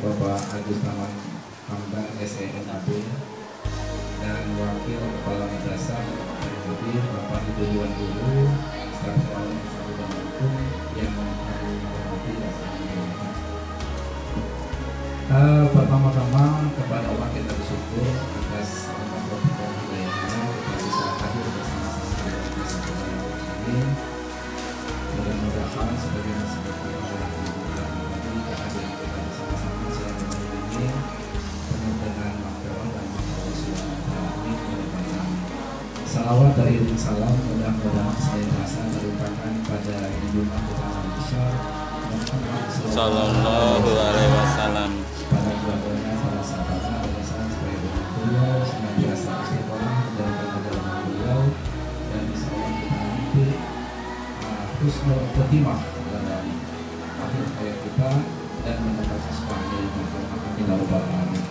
Bapak Agus Taman Hamdan SEMAB dan Wakil Kepala Madrasah Bapak Ibu Dewan Guru, staf sekolah dan hukum yang kami hormati dan kami muliakan. Pertama-tama kepada Allah kita bersyukur atas taufik dan hidayahnya kita bisa hadir bersama-sama ini. Mudah-mudahan sebagai seperti Allah tadi kehadiran kita bersama-sama siang ini penuh dengan makhluk dan salawat dari salam mudah-mudahan saya rasa terlimpahkan pada junjungan kita Malaysia Muhammad Sallallahu Alaihi Wasallam, pada keluarganya, para sahabatnya, alasan supaya beliau senantiasa istiqomah menjalankan ajaran beliau dan insya Allah kita nanti husnul khotimah dalam akhir hayat kita dan mendapat sesuatu dari Muhammad Amin ya rabbal alamin.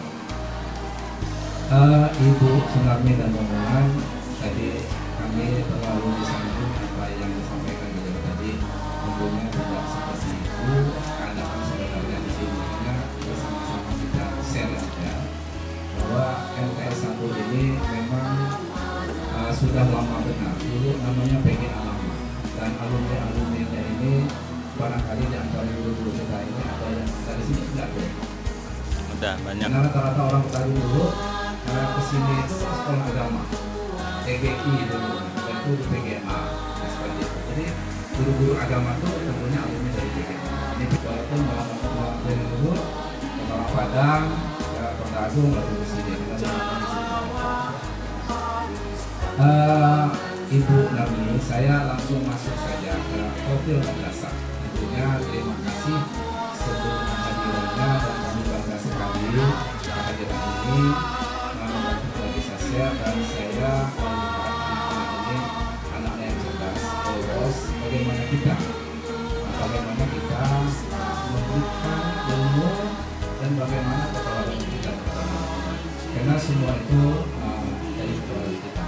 Ibu Sunarmi dan rombongan, tadi kami terlalu disambung apa yang disampaikan beliau tadi, tentunya tidak seperti itu keadaan sebenarnya di sini. Hanya kita sama-sama kita share ya bahwa MTS 1 ini memang sudah lama benar. Dulu namanya PG Alama dan alumni-alumninya ini barangkali di antara guru-guru kita ini ada yang dari sini tidak tuh. udah banyak. Karena rata-rata orang Betawi dulu kesini itu sekolah agama. EGI dulu, dan itu di PGA, jadi guru-guru agama itu tentunya alumni dari PGA. Ini walaupun malah dari dulu Kepala Padang, Kota Agung, lalu di sini. Ibu Nami, saya langsung masuk saja ke profil madrasah. Tentunya terima kasih sebelum kehadirannya dan kami bangga sekali kehadiran ini membantu keluarga saya dan saya ini anak-anak yang cerdas, terus bagaimana kita memberikan ilmu dan bagaimana keperawatan kita karena semua itu dari keperawatan kita.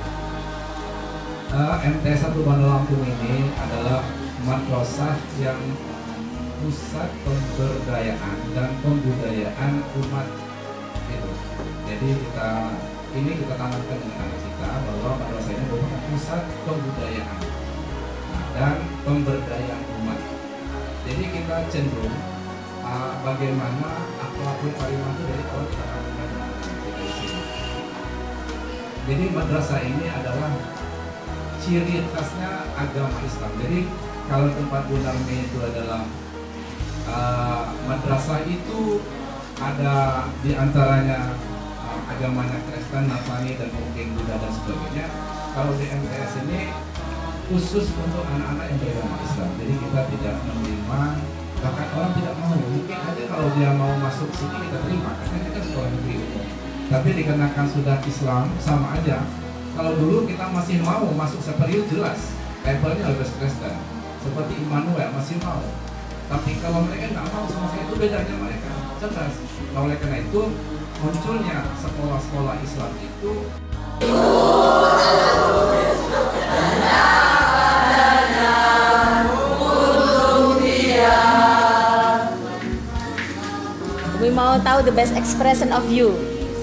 MTS 1 Bandar Lampung ini adalah madrasah yang pusat pemberdayaan dan pembudayaan umat itu. Jadi kita tanamkan dengan anak kita bahwa madrasah ini merupakan pusat pembudayaan dan pemberdayaan umat. Jadi kita cenderung bagaimana akhlakul karimah itu dari awal kita tanamkan di sini. Jadi madrasah ini adalah ciri khasnya agama Islam. Jadi kalau tempat Bunda Mei itu adalah madrasah itu ada diantaranya agamanya Kristen, Nasrani dan mungkin Buddha dan sebagainya. Kalau di MTS ini khusus untuk anak-anak yang beragama Islam. Jadi kita tidak menerima, bahkan orang tidak mau. Mungkin aja kalau dia mau masuk sini kita terima, karena kita sekolah negeri umum. Tapi dikenakan sudah Islam sama aja. Kalau dulu kita masih mau masuk Superior jelas, levelnya lebih Kristen. Seperti Immanuel masih mau. Tapi kalau mereka nggak mau sama saya, itu bedanya mereka cerdas. Oleh karena itu munculnya sekolah-sekolah Islam itu. We mau tahu the best expression of you.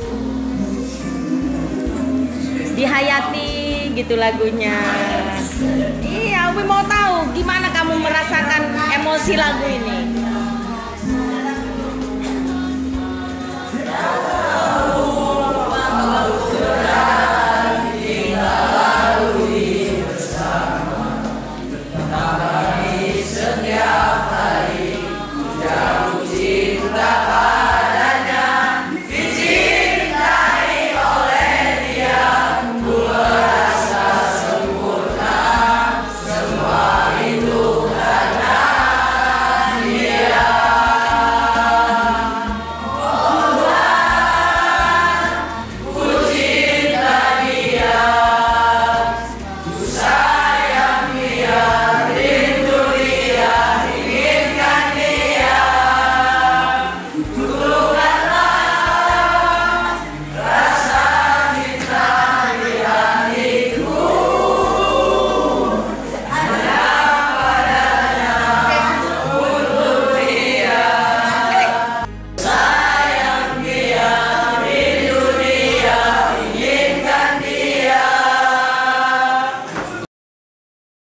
Dihayati gitu lagunya. Iya, we mau tahu gimana kamu merasakan emosi lagu ini.